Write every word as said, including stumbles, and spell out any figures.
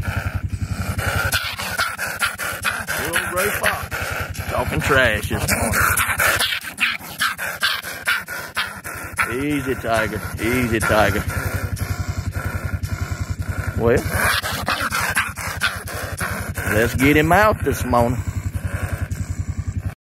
Little gray fox. Talking trash this morning. Easy, Tiger. Easy, Tiger. Well, let's get him out this morning.